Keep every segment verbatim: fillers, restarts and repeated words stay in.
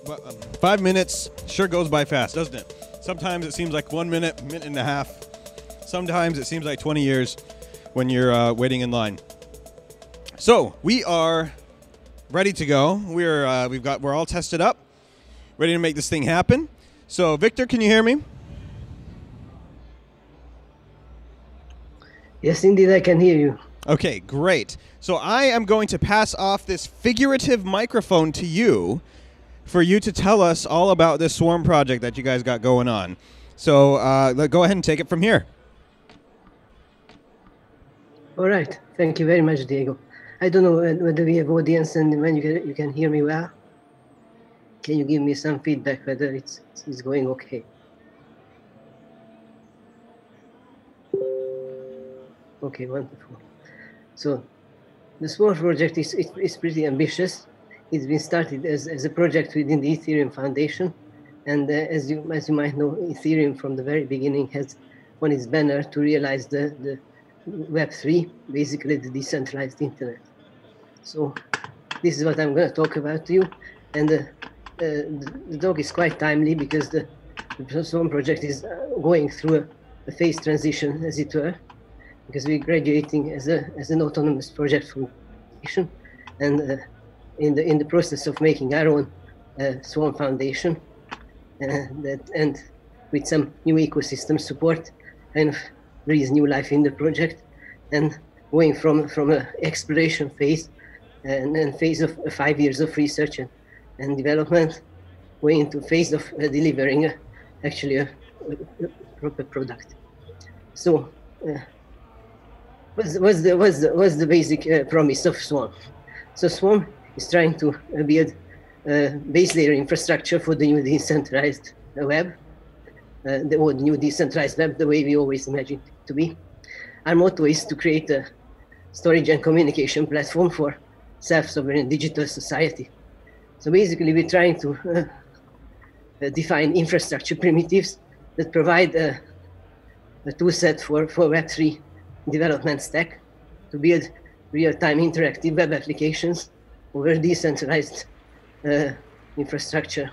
Five minutes sure goes by fast, doesn't it? Sometimes it seems like one minute, minute and a half. Sometimes it seems like twenty years when you're uh, waiting in line. So we are ready to go. We're uh, we've got we're all tested up, ready to make this thing happen. So Victor, can you hear me? Yes, indeed, I can hear you. Okay, great. So I am going to pass off this figurative microphone to you for you to tell us all about this swarm project that you guys got going on. So uh, go ahead and take it from here. All right. Thank you very much, Diego. I don't know whether we have audience and when you can, you can hear me well. Can you give me some feedback whether it's, it's going okay? Okay, wonderful. So the Swarm project is, is, is pretty ambitious. It's been started as, as a project within the Ethereum Foundation. And uh, as, you, as you might know, Ethereum from the very beginning has on its banner to realize the, the Web three, basically the decentralized internet. So this is what I'm going to talk about to you. And uh, uh, the, the talk is quite timely because the, the Swarm project is going through a, a phase transition, as it were, because we're graduating as, a, as an autonomous project from Foundation, and uh, in, the, in the process of making our own uh, Swarm Foundation, uh, that, and with some new ecosystem support, kind of breathe new life in the project, and going from, from an exploration phase and then phase of uh, five years of research and, and development, going into phase of uh, delivering a, actually a, a, a proper product. So uh, what's, what's, the, what's, the, what's the basic uh, promise of Swarm? So Swarm is trying to uh, build uh, base layer infrastructure for the new decentralized uh, web, uh, the old new decentralized web, the way we always imagined it to be. Our motto is to create a storage and communication platform for self-sovereign digital society. So basically, we're trying to uh, uh, define infrastructure primitives that provide uh, a tool set for, for Web three development stack to build real-time interactive web applications over decentralized uh, infrastructure.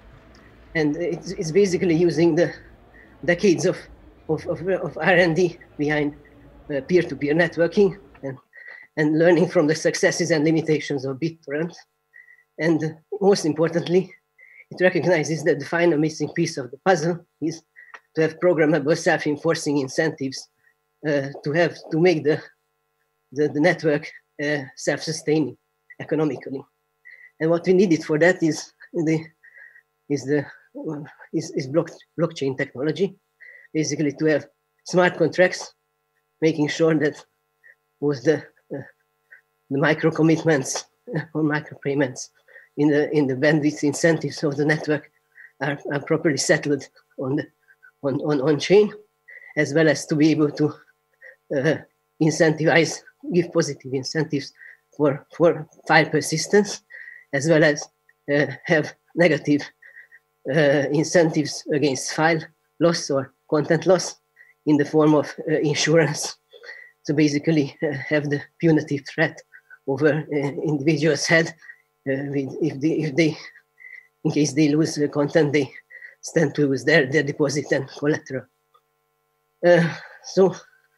And it's, it's basically using the decades of, of, of, of R and D behind uh, peer-to-peer networking and, and learning from the successes and limitations of BitTorrent. And most importantly, it recognizes that the final missing piece of the puzzle is to have programmable self-enforcing incentives uh, to have to make the, the, the network uh, self-sustaining economically. And what we needed for that is the is the is, is block, blockchain technology, basically to have smart contracts, making sure that with the uh, the micro commitments uh, or micro payments in the in the bandwidth incentives of the network are, are properly settled on the on, on on chain, as well as to be able to uh, incentivize, give positive incentives for for file persistence, as well as uh, have negative uh, incentives against file loss or content loss in the form of uh, insurance. So basically uh, have the punitive threat over uh, individuals' head uh, with, if, they, if they, in case they lose the content, they stand to lose their, their deposit and collateral. Uh, so,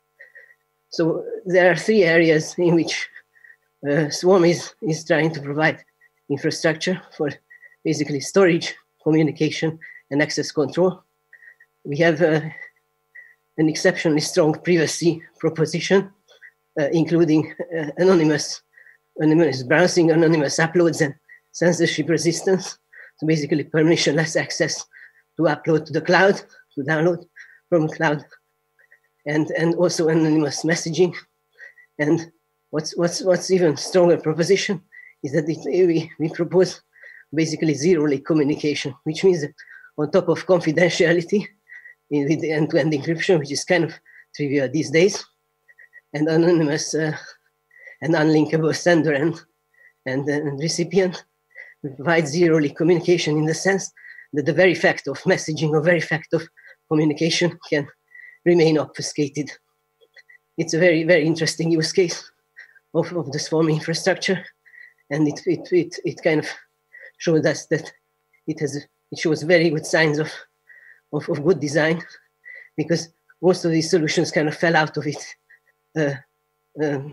so there are three areas in which uh, Swarm is, is trying to provide infrastructure for basically storage, communication, and access control. We have uh, an exceptionally strong privacy proposition, uh, including uh, anonymous, anonymous browsing, anonymous uploads, and censorship resistance. So basically permissionless access to upload to the cloud, to download from the cloud, and, and also anonymous messaging. And what's, what's, what's even stronger proposition is that it, we, we propose basically zero-link communication, which means that on top of confidentiality in, with the end-to-end encryption, which is kind of trivial these days, and anonymous uh, and unlinkable sender and, and, and recipient, we provide zero-link communication in the sense that the very fact of messaging or very fact of communication can remain obfuscated. It's a very, very interesting use case of, of the Swarm infrastructure. And it, it, it, it kind of showed us that it has it shows very good signs of, of, of good design, because most of these solutions kind of fell out of it uh, um,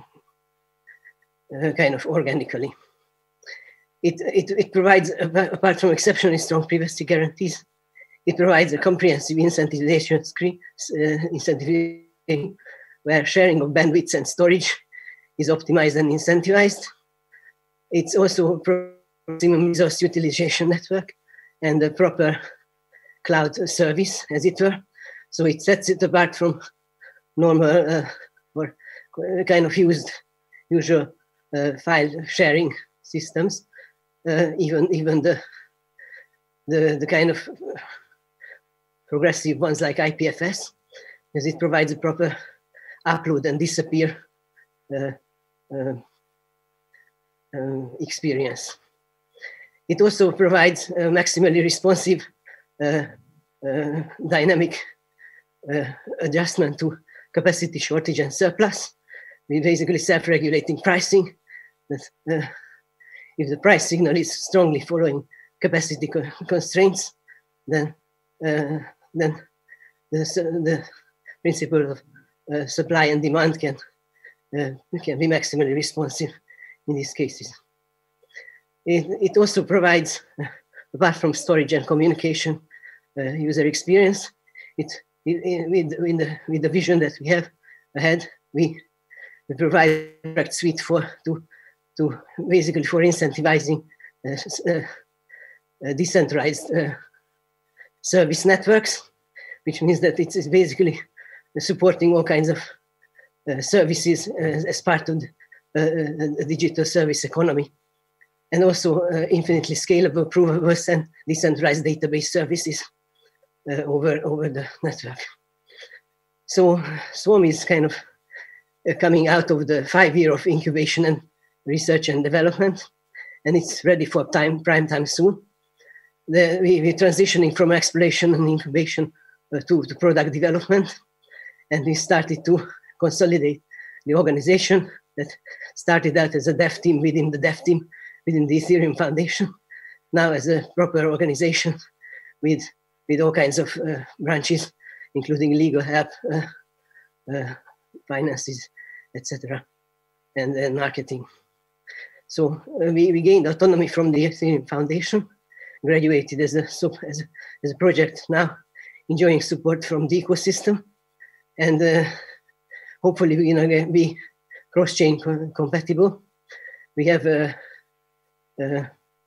uh, kind of organically. It, it, it provides, apart from exceptionally strong privacy guarantees, it provides a comprehensive incentivization screen, uh, incentivization where sharing of bandwidth and storage is optimized and incentivized. It's also a maximum resource utilization network and a proper cloud service, as it were. So it sets it apart from normal uh, or kind of used usual uh, file sharing systems. Uh, even even the, the the kind of progressive ones like I P F S, because it provides a proper upload and disappear uh, uh, uh, experience. It also provides a maximally responsive uh, uh, dynamic uh, adjustment to capacity shortage and surplus, with basically self-regulating pricing. That, uh, if the price signal is strongly following capacity co constraints, then uh, then the, the principle of uh, supply and demand can uh, can be maximally responsive in these cases. It, it also provides, uh, apart from storage and communication, uh, user experience. It, it, it with, with the with the vision that we have ahead, we, we provide a direct suite for to to basically for incentivizing uh, uh, decentralized uh, service networks, which means that it is basically supporting all kinds of uh, services uh, as part of the, uh, the digital service economy, and also uh, infinitely scalable, provable, and decentralized database services uh, over, over the network. So Swarm is kind of uh, coming out of the five year of incubation and research and development, and it's ready for time, prime time soon. The, we, we're transitioning from exploration and incubation uh, to, to product development, and we started to consolidate the organization that started out as a dev team within the dev team within the Ethereum Foundation, now as a proper organization with, with all kinds of uh, branches, including legal help, uh, uh, finances, et cetera, and, and marketing. So uh, we, we gained autonomy from the Ethereum Foundation, graduated as a, as, a, as a project now, enjoying support from the ecosystem, and uh, hopefully we're going to be cross-chain co compatible. We have uh, uh,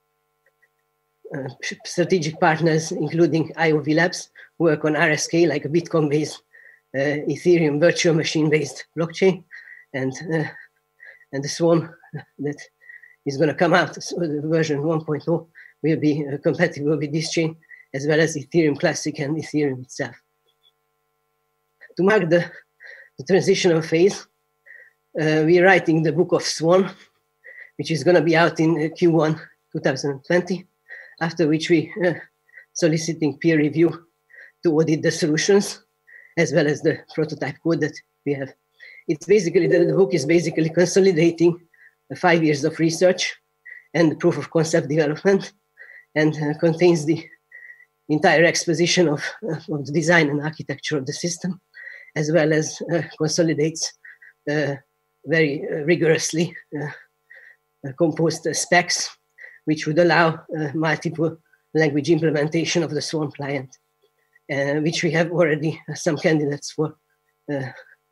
uh, strategic partners, including I O V Labs, who work on R S K, like a Bitcoin-based, uh, Ethereum virtual machine-based blockchain, and, uh, and the Swarm that is going to come out, so the version one point oh will be uh, compatible with this chain, as well as Ethereum Classic and Ethereum itself. To mark the, the transitional phase, uh, we're writing the book of Swarm, which is going to be out in uh, Q one two thousand twenty, after which we uh, soliciting peer review to audit the solutions, as well as the prototype code that we have. It's basically, the, the book is basically consolidating uh, five years of research and proof of concept development, and uh, contains the entire exposition of, uh, of the design and architecture of the system, as well as uh, consolidates uh, very uh, rigorously uh, uh, composed uh, specs, which would allow uh, multiple language implementation of the Swarm client, uh, which we have already uh, some candidates for uh,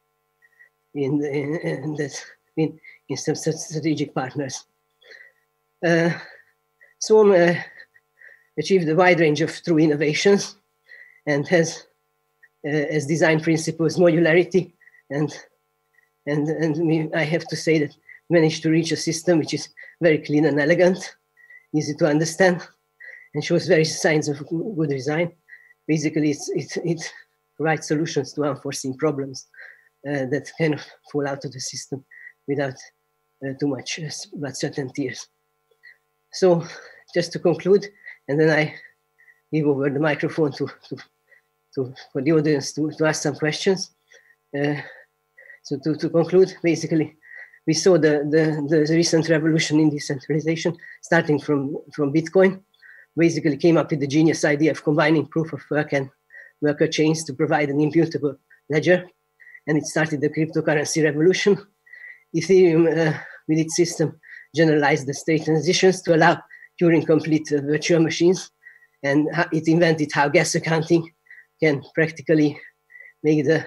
in, in, in, this, in, in some strategic partners. Uh, Swarm uh, achieved a wide range of true innovations and has uh, as design principles modularity, and and and we, I have to say that managed to reach a system which is very clean and elegant, easy to understand, and shows very signs of good design. Basically, it's, it, it provides solutions to unforeseen problems uh, that kind of fall out of the system without uh, too much uh, blood, sweat, and tears. So just to conclude, and then I give over the microphone to, to, to for the audience to, to ask some questions. Uh, so to, to conclude, basically, we saw the, the, the recent revolution in decentralization, starting from, from Bitcoin, basically came up with the genius idea of combining proof of work and worker chains to provide an immutable ledger. And it started the cryptocurrency revolution. Ethereum, uh, with its system, generalized the state transitions to allow Turing-complete uh, virtual machines. And it invented how gas accounting can practically make the,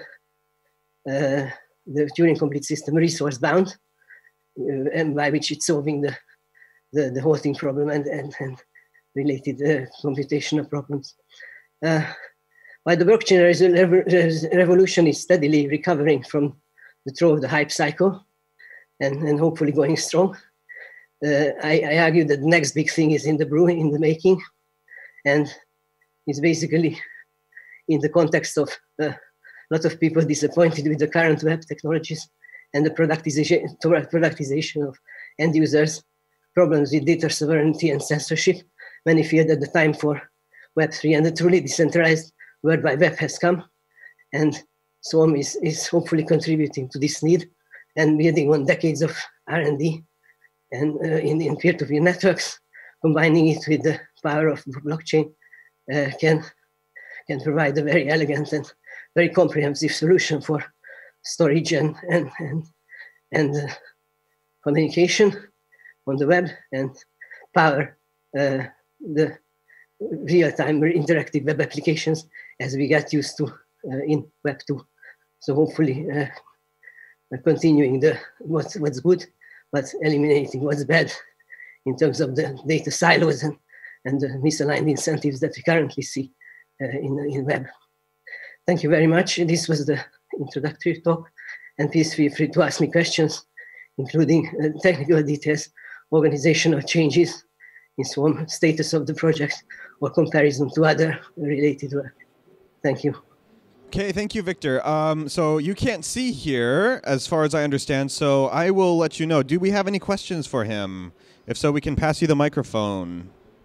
uh, the Turing-complete system resource-bound, uh, and by which it's solving the, the, the halting problem and, and, and related uh, computational problems. Uh, while the blockchain revolution is steadily recovering from the throw of the hype cycle and, and hopefully going strong, uh, I, I argue that the next big thing is in the brewing, in the making, and it's basically in the context of uh, a lot of people disappointed with the current web technologies and the productization, productization of end users, problems with data sovereignty and censorship. Many feel that the time for Web three and the truly decentralized World Wide Web has come, and Swarm is, is hopefully contributing to this need and building on decades of R and D and uh, in, in peer-to-peer networks, combining it with the power of blockchain uh, can, can provide a very elegant and very comprehensive solution for storage and, and, and, and uh, communication on the web and power uh, the real-time interactive web applications as we get used to uh, in Web two. So hopefully uh, continuing the what's, what's good, but eliminating what's bad in terms of the data silos and, and the misaligned incentives that we currently see uh, in, in web. Thank you very much. This was the introductory talk, and please feel free to ask me questions, including uh, technical details, organizational changes in Swarm, status of the project, or comparison to other related work. Thank you. Okay, thank you, Victor. Um, so you can't see here, as far as I understand, so I will let you know. Do we have any questions for him? If so, we can pass you the microphone.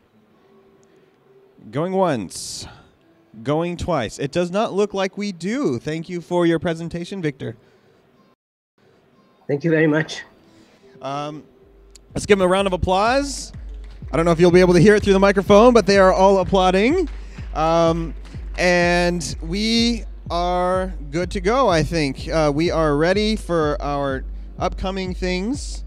Going once. Going twice. It does not look like we do. Thank you for your presentation, Victor. Thank you very much. Um, let's give him a round of applause. I don't know if you'll be able to hear it through the microphone, but they are all applauding. Um, and we are good to go, I think. Uh, we are ready for our upcoming things.